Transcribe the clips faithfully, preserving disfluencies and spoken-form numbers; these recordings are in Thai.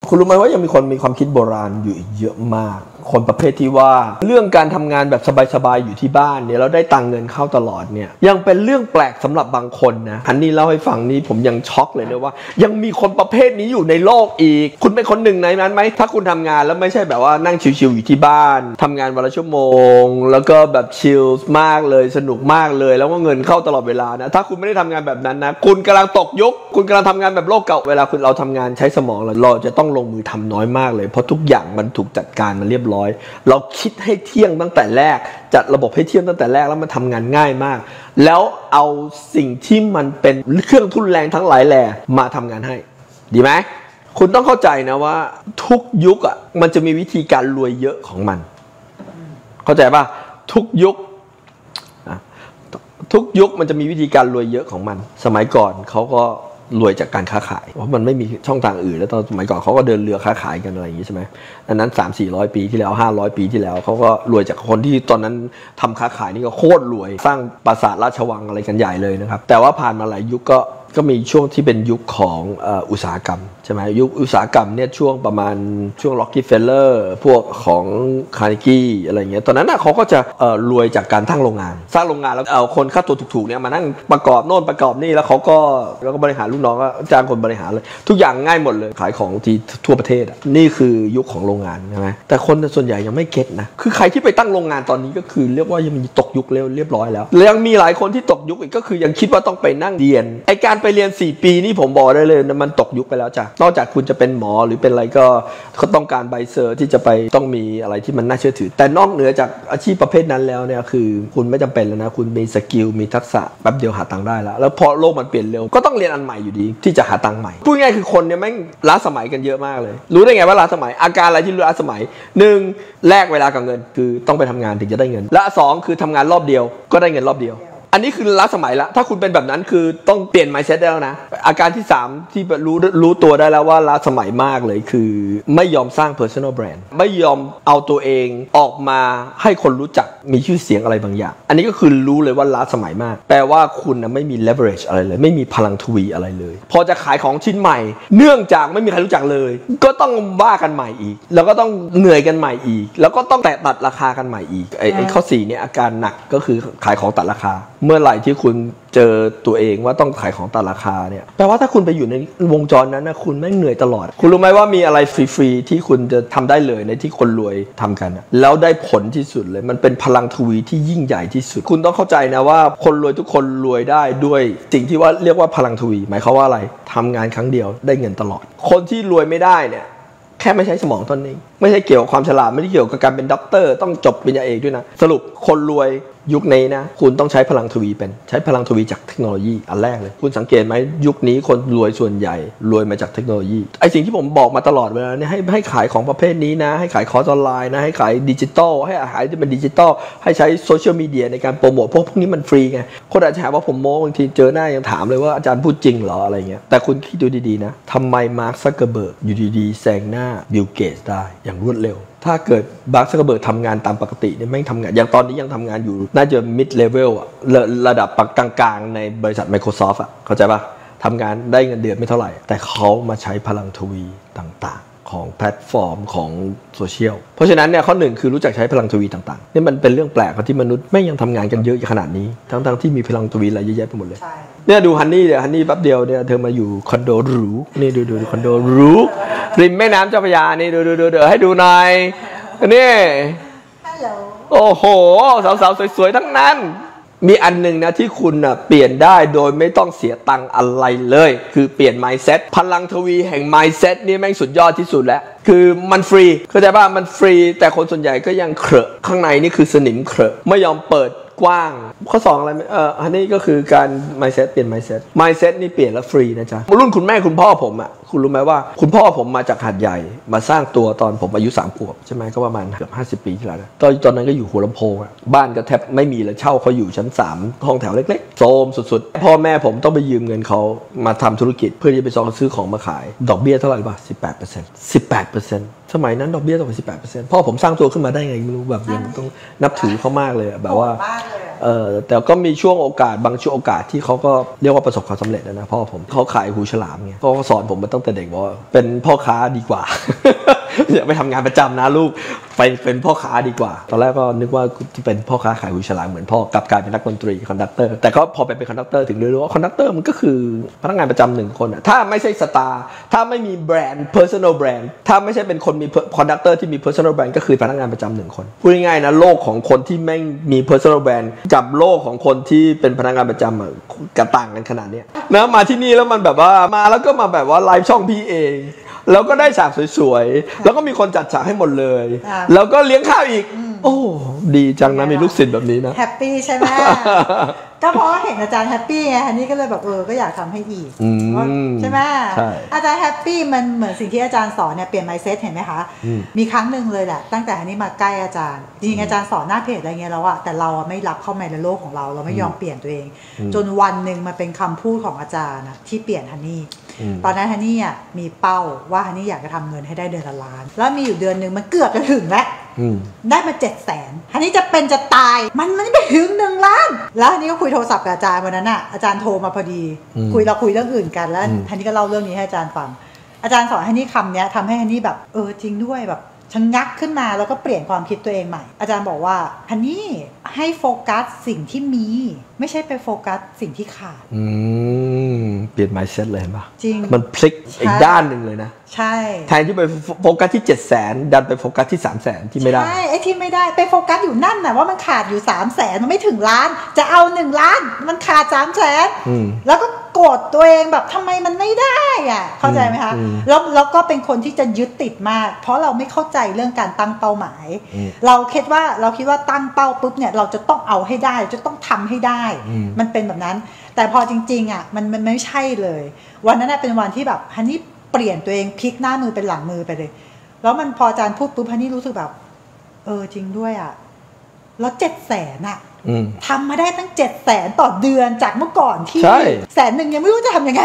คุณรู้ไหมว่ายังมีคนมีความคิดโบราณอยู่อีกเยอะมากคนประเภทที่ว่าเรื่องการทำงานแบบสบายๆอยู่ที่บ้านเนี่ยเราได้ตังเงินเข้าตลอดเนี่ยยังเป็นเรื่องแปลกสำหรับบางคนนะอันนี้เล่าให้ฟังนี้ผมยังช็อกเลยนะว่ายังมีคนประเภทนี้อยู่ในโลกอีกคุณเป็นคนหนึ่งในนั้นไหมถ้าคุณทำงานแล้วไม่ใช่แบบว่านั่งชิลๆอยู่ที่บ้านทำงานวันละชั่วโมงแล้วก็แบบชิลมากเลยสนุกมากเลยแล้วก็เงินเข้าตลอดเวลานะถ้าคุณไม่ได้ทำงานแบบนั้นนะคุณกำลังตกยุคคุณกำลังทำงานแบบโลกเก่าเวลาคุณเราทำงานใช้สมองเราจะต้องลงมือทำน้อยมากเลยเพราะทุกอย่างมันถูกจัดการมาเรียบร้อยเราคิดให้เที่ยงตั้งแต่แรกจัดระบบให้เที่ยงตั้งแต่แรกแล้วมันทำงานง่ายมากแล้วเอาสิ่งที่มันเป็นเครื่องทุนแรงทั้งหลายแหล่มาทำงานให้ดีไหมคุณต้องเข้าใจนะว่าทุกยุคอ่ะมันจะมีวิธีการรวยเยอะของมันเข้าใจป่ะทุกยุคทุกยุคมันจะมีวิธีการรวยเยอะของมันสมัยก่อนเขาก็รวยจากการค้าขายเพราะมันไม่มีช่องทางอื่นแล้วตอนสมัยก่อนเขาก็เดินเรือค้าขายกันอะไรอย่างนี้ใช่ไหมอันนั้น สามสี่ร้อย ปีที่แล้วห้าร้อยปีที่แล้วเขาก็รวยจากคนที่ตอนนั้นทำค้าขายนี่ก็โคตรรวยสร้างปราสาทราชวังอะไรกันใหญ่เลยนะครับแต่ว่าผ่านมาหลายยุคก็ก็มีช่วงที่เป็นยุคของอุตสาหกรรมใช่ไหมยุคอุตสาหกรรมเนี่ยช่วงประมาณช่วงล็อกกี้เฟลเลอร์พวกของคาร์เนกี้อะไรเงี้ยตอนนั้นน่ะเขาก็จะรวยจากการตั้งโรงงานสร้างโรงงานแล้วเอาคนค่าตัวถูกๆเนี่ยมานั่งประกอบโน่นประกอบนี่แล้วเขาก็แล้วก็บริหารลูกน้องก็จ้างคนบริหารเลยทุกอย่างง่ายหมดเลยขายของที่ทั่วประเทศนี่คือยุคของโรงงานใช่ไหมแต่คนส่วนใหญ่ยังไม่เก็ตนะคือใครที่ไปตั้งโรงงานตอนนี้ก็คือเรียกว่ายังมีตกยุคเรียบร้อยแล้วยังมีหลายคนที่ตกยุคอีกก็คือยังคิดว่าต้องไปนั่งเรียนไอการไปเรียนสี่ปีนี่ผมบอกได้เลยมันตกยุคไปแล้วจ้ะนอกจากคุณจะเป็นหมอหรือเป็นอะไรก็เขาต้องการใบเซอร์ที่จะไปต้องมีอะไรที่มันน่าเชื่อถือแต่นอกเหนือจากอาชีพประเภทนั้นแล้วเนี่ยคือคุณไม่จำเป็นแล้วนะคุณมีสกิลมีทักษะแป๊บเดียวหาตังค์ได้แล้วแล้วพอโลกมันเปลี่ยนเร็วก็ต้องเรียนอันใหม่อยู่ดีที่จะหาตังค์ใหม่พูดง่ายคือคนเนี่ยแม่งล้าสมัยกันเยอะมากเลยรู้ได้ไงว่าล้าสมัยอาการอะไรที่ล้าสมัยหนึ่งแลกเวลากับเงินคือต้องไปทำงานถึงจะได้เงินและสองคือทำงานรอบเดียวก็ได้เงินรอบเดียวอันนี้คือล้าสมัยละถ้าคุณเป็นแบบนั้นคือต้องเปลี่ยน mindset ได้แล้วนะอาการที่สามที่รู้รู้ตัวได้แล้วว่าล้าสมัยมากเลยคือไม่ยอมสร้าง personal brand ไม่ยอมเอาตัวเองออกมาให้คนรู้จักมีชื่อเสียงอะไรบางอย่างอันนี้ก็คือรู้เลยว่าล้าสมัยมากแปลว่าคุณนะไม่มี leverage อะไรเลยไม่มีพลังทวีอะไรเลยพอจะขายของชิ้นใหม่เนื่องจากไม่มีใครรู้จักเลยก็ต้องว่ากันใหม่อีกแล้วก็ต้องเหนื่อยกันใหม่อีกแล้วก็ต้องแตะตัดราคากันใหม่อีกไอ้ไอ้ข้อสี่เนี่ยอาการหนักก็คือขายของตัดราคาเมื่อไหร่ที่คุณเจอตัวเองว่าต้องขายของตัดราคาเนี่ยแปลว่าถ้าคุณไปอยู่ในวงจรนั้นนะคุณแม่งเหนื่อยตลอดคุณรู้ไหมว่ามีอะไรฟรีๆที่คุณจะทำได้เลยในที่คนรวยทำกันแล้วได้ผลที่สุดเลยมันเป็นพลังทวีที่ยิ่งใหญ่ที่สุดคุณต้องเข้าใจนะว่าคนรวยทุกคนรวยได้ด้วยสิ่งที่ว่าเรียกว่าพลังทวีหมายความว่าอะไรทำงานครั้งเดียวได้เงินตลอดคนที่รวยไม่ได้เนี่ยแค่ไม่ใช้สมองตอนนี้ไม่ใช่เกี่ยวกับความฉลาดไม่ได้เกี่ยวกับการเป็นด็อกเตอร์ต้องจบปริญญาเอกด้วยนะสรุปคนรวยยุคนี้นะคุณต้องใช้พลังทวีเป็นใช้พลังทวีจากเทคโนโลยีอันแรกเลยคุณสังเกตไหมยุคนี้คนรวยส่วนใหญ่รวยมาจากเทคโนโลยีไอสิ่งที่ผมบอกมาตลอดเวลาเนี่ยให้ให้ขายของประเภทนี้นะให้ขายคอร์สออนไลน์นะให้ขายดิจิตอลให้ขายที่เป็นดิจิตอลให้ใช้โซเชียลมีเดียในการโปรโมทพวกพวกนี้มันฟรีไงคนอาจจะหาว่าผมโม้บางทีเจอหน้ายังถามเลยว่าอาจารย์พูดจริงเหรออะไรเงี้ยแต่คุณคิดดูดีๆนะทำไมมาร์ค ซักเคอร์เบิร์กอยู่ดีๆแซงหน้าบิล เกตส์ได้อย่างรวดเร็วถ้าเกิดมาร์ค ซักเคอร์เบิร์กทำงานตามปกติเนี่ยไม่ทำงานอย่างตอนนี้ยังทำงานอยู่น่าจะ mid level อะระดับกลางๆในบริษัท Microsoft อะเข้าใจป่ะทำงานได้เงินเดือนไม่เท่าไหร่แต่เขามาใช้พลังทวีต่างๆของแพลตฟอร์มของโซเชียลเพราะฉะนั้นเนี่ยข้อหนึ่งคือรู้จักใช้พลังทวีต่างๆนี่มันเป็นเรื่องแปลกที่มนุษย์ไม่ยังทำงานกันเยอะขนาดนี้ทั้งๆที่มีพลังทวีอะไรเยอะแยะไปหมดเลยเนี่ยดูฮันนี่เนี่ยฮันนี่แป๊บเดียวเนี่ยเธอมาอยู่คอนโดหรูนี่ดูดูคอนโดหรูริมแม่น้ำเจ้าพระยานี่ดูดูดูเดี๋ยวให้ดูหน่อยนี่โอ้โหสาวๆสวยๆทั้งนั้นมีอันหนึ่งนะที่คุณนะเปลี่ยนได้โดยไม่ต้องเสียตังค์อะไรเลยคือเปลี่ยน mindset พลังทวีแห่ง mindset นี่แม่งสุดยอดที่สุดแล้วคือมันฟรีเข้าใจป่ะมันฟรีแต่คนส่วนใหญ่ก็ยังเคอะข้างในนี่คือสนิมเคอะไม่ยอมเปิดกว้างข้อสองอะไรเอออันนี้ก็คือการ mindset เปลี่ยน mindset mindset นี่เปลี่ยนแล้วฟรีนะจ๊ะรุ่นคุณแม่คุณพ่อผมอ่ะคุณรู้ไหมว่าคุณพ่อผมมาจากหาดใหญ่มาสร้างตัวตอนผมอายุสามขวบใช่ไหมก็ประมาณเกือบห้าสิบปีที่แล้วนะตอนตอนนั้นก็อยู่หัวลำโพงอ่ะบ้านก็แทบไม่มีเลยเช่าเขาอยู่ชั้นสามห้องแถวเล็กๆโซมสุดๆพ่อแม่ผมต้องไปยืมเงินเขามาทำธุรกิจเพื่อที่ไปซื้อของมาขายดอกเบี้ยเท่าไหร่ป่ะสิบแปดเปอร์เซ็นต์สิบแปดเปอร์เซ็นต์สมัยนั้นดอกเบี้ยต้องเป็นสิบแปดเปอร์เซ็นต์พ่อผมสร้างตัวขึ้นมาได้ไงไม่รู้แบบยังต้องนับถือเขามากเลยแบบว่าเออแต่ก็มีช่วงโอกาสบางช่วงโอกาสที่เขาก็เรียกว่าประสบความสำเร็จนะพ่อผมเขาขายหูฉลามไงเขาก็สอนผมมาตั้งแต่เด็กว่าเป็นพ่อค้าดีกว่า อย่าไปทำงานประจำนะลูกไปเป็นพ่อค้าดีกว่าตอนแรกก็นึกว่าจะเป็นพ่อค้าขายหูฉลามเหมือนพ่อกลับกลายเป็นนักดนตรีคอนดักเตอร์แต่ก็พอไปเป็นคอนดักเตอร์ถึงรู้ว่าคอนดักเตอร์มันก็คือพนักงานประจำหนึ่งคนถ้าไม่ใช่สตาร์ถ้าไม่มีแบรนด์ personal brand ถ้าไม่ใช่เป็นคนมีคอนดักเตอร์ที่มี personal brand ก็คือพนักงานประจำหนึ่งคนพูดง่ายๆนะโลกของคนที่ไม่มี personal brand กับโลกของคนที่เป็นพนักงานประจำกระต่างกันขนาดนี้นะมาที่นี่แล้วมันแบบว่ามาแล้วก็มาแบบว่าไลฟ์ช่องพี่เองแล้วก็ได้ฉากสวยๆแล้วก็มีคนจัดฉากให้หมดเลยแล้วก็เลี้ยงข้าวอีกโอ้ดีจังนะมีลูกศิษย์แบบนี้นะแฮปปี้ใช่ไหมก็เพราะเห็นอาจารย์แฮปปี้ไงอันนี้ก็เลยแบบเออก็อยากทำให้อีกใช่ไหมอาจารย์แฮปปี้มันเหมือนสิ่งที่อาจารย์สอนเนี่ยเปลี่ยน mindset เห็นไหมคะมีครั้งหนึ่งเลยแหละตั้งแต่อันนี้มาใกล้อาจารย์จริงๆอาจารย์สอนหน้าเพจอะไรเงี้ยแล้วอะแต่เราไม่รับเข้ามาในโลกของเราเราไม่ยอมเปลี่ยนตัวเองจนวันหนึ่งมันเป็นคำพูดของอาจารย์นะที่เปลี่ยนฮันนี่ตอนนั้นฮันนี่อ่ะมีเป้าว่าฮันนี่อยากจะทำเงินให้ได้เดือนละล้านแล้วมีอยู่เดือนหนึ่งมันเกือบจะถึงแล้วได้มาเจ็ดแสนฮันนี่จะเป็นจะตายมันมันไม่ถึงหนึ่งล้านแล้วฮันนี่ก็คุยโทรศัพท์กับอาจารย์วันนั้นอ่ะอาจารย์โทรมาพอดีคุยเราคุยเรื่องอื่นกันแล้วฮันนี่ก็เล่าเรื่องนี้ให้อาจารย์ฟังอาจารย์สอนฮันนี่คำนี้ทำให้ฮันนี่แบบเออจริงด้วยแบบชะงักขึ้นมาแล้วก็เปลี่ยนความคิดตัวเองใหม่อาจารย์บอกว่าฮันนี่ให้โฟกัสสิ่งที่มีไม่ใช่ไปโฟกัสสิ่งที่ขาดอืมเปลี่ยน mindset เลยป่ะจริงมันพลิกอีกด้านหนึ่งเลยนะใช่แทนที่ไปโฟกัสที่เจ็ดแสนดันไปโฟกัสที่สามแสนที่ไม่ได้ใช่ไอ้ที่ไม่ได้ไปโฟกัสอยู่นั่นน่ะว่ามันขาดอยู่สามแสนมันไม่ถึงล้านจะเอาหนึ่งล้านมันขาดสามแสนแล้วก็โกรธตัวเองแบบทำไมมันไม่ได้อ่ะเข้าใจไหมคะแล้วแล้วก็เป็นคนที่จะยึดติดมากเพราะเราไม่เข้าใจเรื่องการตั้งเป้าหมายเราคิดว่าเราคิดว่าตั้งเป้าปุ๊บเนี่ยเราจะต้องเอาให้ได้จะต้องทำให้ได้มันเป็นแบบนั้นแต่พอจริงๆอ่ะมันมันไม่ใช่เลยวันนั้นเป็นวันที่แบบฮันนี่เปลี่ยนตัวเองพลิกหน้ามือเป็นหลังมือไปเลยแล้วมันพออาจารย์พูดปุ๊บฮันนี่รู้สึกแบบเออจริงด้วยอ่ะแล้วเจ็ดแสนอ่ะทำมาได้ตั้งเจ็ดแสนต่อเดือนจากเมื่อก่อนที่แสนหนึ่งยังไม่รู้จะทำยังไง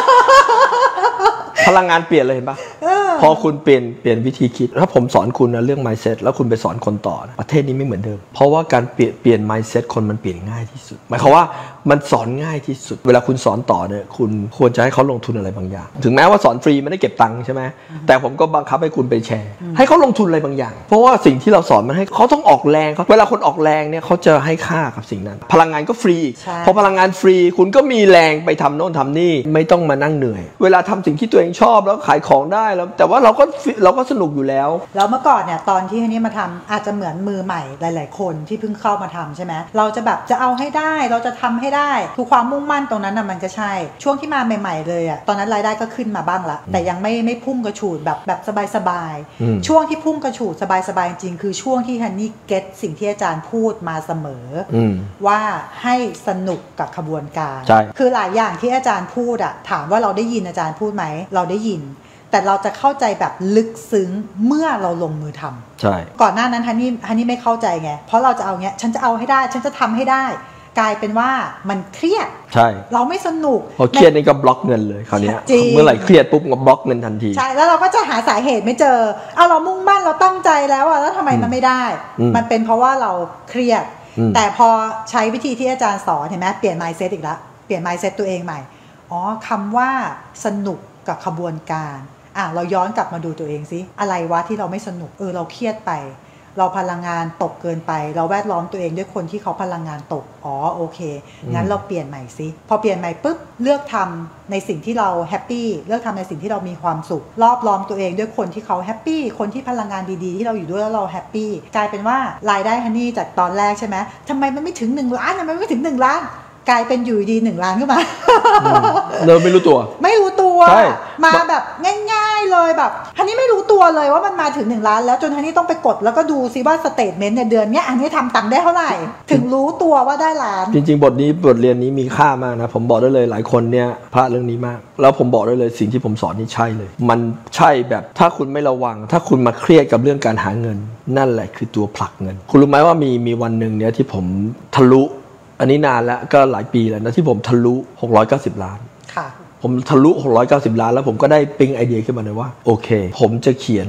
พลังงานเปลี่ยนเลยเห็นปะพอคุณเปลี่ยนเปลี่ยนวิธีคิดถ้าผมสอนคุณนะเรื่อง mindset แล้วคุณไปสอนคนต่อนะประเทศนี้ไม่เหมือนเดิมเพราะว่าการเปลี่ยนเปลี่ยน mindset คนมันเปลี่ยนง่ายที่สุดหมายความว่ามันสอนง่ายที่สุดเวลาคุณสอนต่อเนี่ยคุณควรจะให้เขาลงทุนอะไรบางอย่างถึงแม้ว่าสอนฟรีไม่ได้เก็บตังค์ใช่ไหมแต่ผมก็บังคับให้คุณไปแชร์ให้เขาลงทุนอะไรบางอย่างเพราะว่าสิ่งที่เราสอนมันให้เขาต้องออกแรงเวลาคนออกแรงเนี่ยเขาจะให้ค่ากับสิ่งนั้นพลังงานก็ฟรีพอพลังงานฟรีคุณก็มีแรงไปทำโน่นทำนี่ไม่ต้องมานั่งเหนื่อยเวลาทำสิ่งที่ตัวเองชอบแล้วขายของได้แล้วแต่ว่าเราก็เราก็สนุกอยู่แล้วแล้วเมื่อก่อนเนี่ยตอนที่ฮันนี่มาทำอาจจะเหมือนมือใหม่หลายๆคนที่เพิ่งเข้ามาทำใช่ไหมเราจะแบบจะเอาให้ได้เราจะทำให้ได้ทุกความมุ่งมั่นตรงนั้นน่ะมันก็ใช่ช่วงที่มาใหม่ๆเลยอ่ะตอนนั้นรายได้ก็ขึ้นมาบ้างละแต่ยังไม่ไม่พุ่งกระฉูดแบบแบบสบายๆช่วงที่พุ่งกระฉูดสบายๆจริงคือช่วงที่ฮันนี่เก็ตสิ่งที่อาจารย์พูดมาเสมอว่าให้สนุกกับขบวนการคือหลายอย่างที่อาจารย์พูดอ่ะถามว่าเราได้ยินอาจารย์พูดไหมเราได้ยินแต่เราจะเข้าใจแบบลึกซึ้งเมื่อเราลงมือทำใช่ก่อนหน้านั้นฮันนี่ฮันนี่ไม่เข้าใจไงเพราะเราจะเอาเงี้ยฉันจะเอาให้ได้ฉันจะทำให้ได้กลายเป็นว่ามันเครียดใช่เราไม่สนุกพอเครียดนี่ก็บล็อกเงินเลยคราวนี้เมื่อไหร่เครียดปุ๊บก็บล็อกเงินทันทีใช่แล้วเราก็จะหาสาเหตุไม่เจอเอาเรามุ่งมั่นเราตั้งใจแล้วอะแล้วทำไมมันไม่ได้มันเป็นเพราะว่าเราเครียดแต่พอใช้วิธีที่อาจารย์สอนเห็นไหมเปลี่ยน mindset อีกแล้วเปลี่ยน mindset ตัวเองใหม่อ๋อคำว่าสนุกกับขบวนการอ่ะเราย้อนกลับมาดูตัวเองสิอะไรวะที่เราไม่สนุกเออเราเครียดไปเราพลังงานตกเกินไปเราแวดล้อมตัวเองด้วยคนที่เขาพลังงานตกอ๋อโอเคงั้นเราเปลี่ยนใหม่สิพอเปลี่ยนใหม่ปุ๊บเลือกทำในสิ่งที่เราแฮปปี้เลือกทำในสิ่งที่เรามีความสุขรอบล้อมตัวเองด้วยคนที่เขาแฮปปี้คนที่พลังงานดีๆที่เราอยู่ด้วยแล้วเราแฮปปี้กลายเป็นว่ารายได้ฮันนี่จากตอนแรกใช่ไหมทำไมมันไม่ถึงหนึ่งล้านทำไมไม่ถึงหนึ่งล้านกลายเป็นอยู่ดีหนึ่งล้านขึ้นมาเราไม่รู้ตัวไม่รู้ตัวมาแบบง่ายๆเลยแบบฮันนี่ไม่รู้ตัวเลยว่ามันมาถึงหนึ่งล้านแล้วจนฮันนี่ต้องไปกดแล้วก็ดูซิว่าสเตทเมนต์ในเดือนนี้อันนี้ทำตังค์ได้เท่าไหร่ถึงรู้ตัวว่าได้ล้านจริงๆบทนี้บทเรียนนี้มีค่ามากนะผมบอกได้เลยหลายคนเนี่ยพลาดเรื่องนี้มากแล้วผมบอกได้เลยสิ่งที่ผมสอนนี่ใช่เลยมันใช่แบบถ้าคุณไม่ระวังถ้าคุณมาเครียดกับเรื่องการหาเงินนั่นแหละคือตัวผลักเงินคุณรู้ไหมว่ามีมีวันหนึ่งเนี่ยที่ผมทะลุอันนี้นานแล้วก็หลายปีแล้วนะที่ผมทะลุหกร้อยเก้าสิบล้านค่ะผมทะลุหกร้อยเก้าสิบล้านแล้วผมก็ได้ปิ๊งไอเดียขึ้นมาเลยว่าโอเคผมจะเขียน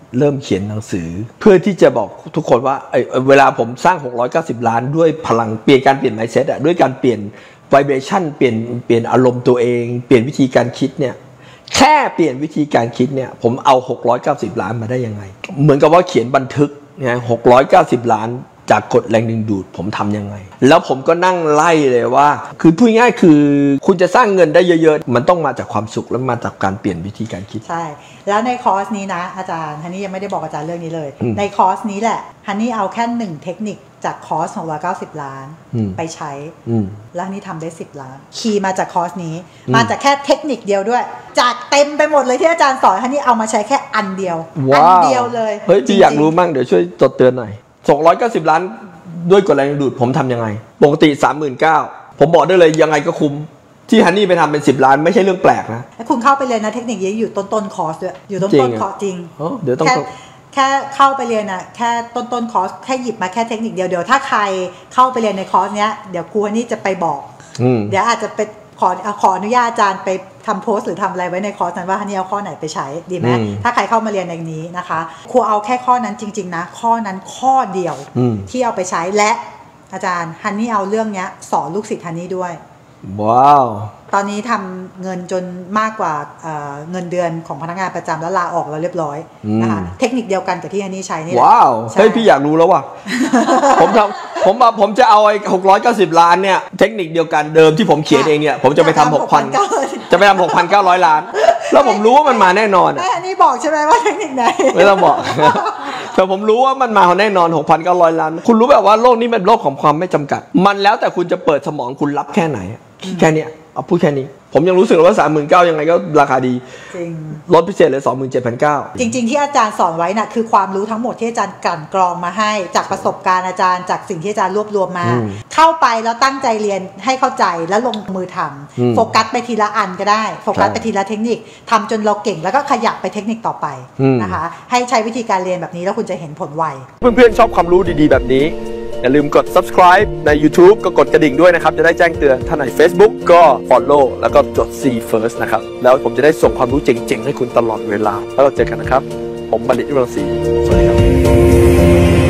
เริ่มเขียนหนังสือเพื่อที่จะบอกทุกคนว่าเ, เวลาผมสร้างหกร้อยเก้าสิบล้านด้วยพลังเปลี่ยนการเปลี่ยน mindset อะด้วยการเปลี่ยน vibration เปลี่ยนเปลี่ยนอารมณ์ตัวเองเปลี่ยนวิธีการคิดเนี่ยแค่เปลี่ยนวิธีการคิดเนี่ยผมเอาหกร้อยเก้าสิบล้านมาได้ยังไงเหมือนกับว่าเขียนบันทึกเนี่ยหกร้อยเก้าสิบล้านจากกฎแรงดึงดูดผมทำยังไงแล้วผมก็นั่งไล่เลยว่าคือพูดง่ายคือคุณจะสร้างเงินได้เยอะๆมันต้องมาจากความสุขและมาจากการเปลี่ยนวิธีการคิดใช่แล้วในคอร์สนี้นะอาจารย์ฮันนี่ยังไม่ได้บอกอาจารย์เรื่องนี้เลยในคอร์สนี้แหละฮันนี่เอาแค่หนึ่งเทคนิคจากคอร์สหกร้อยเก้าสิบล้านไปใช้แล้วฮันนี่ทำได้สิบล้านคีย์มาจากคอร์สนี้มาจากแค่เทคนิคเดียวด้วยจากเต็มไปหมดเลยที่อาจารย์สอนฮันนี่เอามาใช้แค่อันเดียวอันเดียวเลยเฮ้ยพี่อยากรู้มั่งเดี๋ยวช่วยจดเตือนหน่อยสองร้อยเก้าสิบล้านด้วยกฎแรงดึงดูดผมทำยังไงปกติ สามหมื่นเก้าพัน ผมบอกได้เลยยังไงก็คุ้มที่ฮันนี่ไปทำเป็นสิบล้านไม่ใช่เรื่องแปลกนะแล้วคุณเข้าไปเรียนนะเทคนิคนี้อยู่ต้นต้นคอร์สด้วยอยู่ต้นต้นคอร์สจริงเดี๋ยวต้องแค่แค่เข้าไปเรียนนะแค่ต้นต้นคอร์สแค่หยิบมาแค่เทคนิคเดียวเดี๋ยวถ้าใครเข้าไปเรียนในคอร์สเนี้ยเดี๋ยวครูฮันนี่จะไปบอกเดี๋ยวอาจจะไปขอขออนุญาตอาจารย์ไปทำโพสต์หรือทำอะไรไว้ในคอร์สนั้นว่าฮันนี่เอาข้อไหนไปใช้ดีไหมถ้าใครเข้ามาเรียนในนี้นะคะครูเอาแค่ข้อนั้นจริงๆนะข้อนั้นข้อเดียวที่เอาไปใช้และอาจารย์ฮันนี่เอาเรื่องนี้สอนลูกศิษย์ฮันนี่ด้วยว้าวตอนนี้ทำเงินจนมากกว่า เ, เงินเดือนของพนักงานประจำแล้วลาออกแล้วเรียบร้อยนะคะเทคนิคเดียวกันกับที่ฮันนี่ใช้นี่ว้าวเฮ้ยพี่อยากรู้แล้วว่ะ ผมทำผมผมจะเอาไอ้หกร้อยเก้าสิบล้านเนี่ยเทคนิคเดียวกันเดิมที่ผมเขียนเองเนี่ยผมจะไปทำหกพันจะไปทำหกพันเก้าร้อยล้านแล้วผมรู้ว่ามันมาแน่นอนอันนี้บอกใช่ไหมว่าเทคนิคไหนไม่ต้องบอกแต่ผมรู้ว่ามันมาแน่นอน หกพันเก้าร้อยล้านคุณรู้แบบว่าโลกนี้เป็นโลกของความไม่จำกัดมันแล้วแต่คุณจะเปิดสมองคุณรับแค่ไหนแค่นี้เอาพูดแค่นี้ผมยังรู้สึกว่า สามหมื่นเก้าพัน ยังไงก็ราคาดีจริงลดพิเศษเลย สองหมื่นเจ็ดพันเก้าร้อยจริงๆที่อาจารย์สอนไว้น่ะคือความรู้ทั้งหมดที่อาจารย์กลั่นกรองมาให้จากประสบการณ์อาจารย์จากสิ่งที่อาจารย์รวบรวมมาเข้าไปแล้วตั้งใจเรียนให้เข้าใจแล้วลงมือทำโฟกัสไปทีละอันก็ได้โฟกัสไปทีละเทคนิคทำจนเราเก่งแล้วก็ขยับไปเทคนิคต่อไปนะคะให้ใช้วิธีการเรียนแบบนี้แล้วคุณจะเห็นผลไวเพื่อนๆชอบความรู้ดีๆแบบนี้อย่าลืมกด ซับสไครบ์ ใน ยูทูบ ก็กดกระดิ่งด้วยนะครับจะได้แจ้งเตือนถ้าใน เฟซบุ๊ก ก็ ฟอลโล่ แล้วก็จด ซี เฟิร์ส นะครับแล้วผมจะได้ส่งความรู้เจ๋งๆให้คุณตลอดเวลาแล้วเราเจอกันนะครับผมบัณฑิต วิรังสีสวัสดีครับ